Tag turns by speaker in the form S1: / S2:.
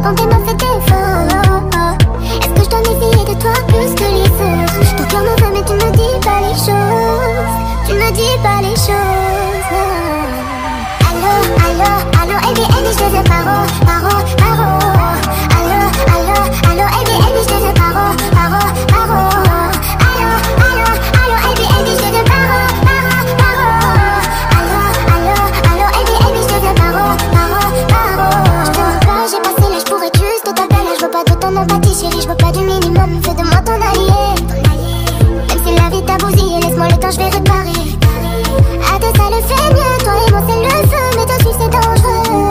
S1: avant qu'elle m'a fait défaut. Est-ce que je dois méfier de toi plus que les autres? Ton cœur m'en veut mais tu me dis pas les choses. Tu me dis pas les choses. Allô, allô, allô, elle dit je te veux paro.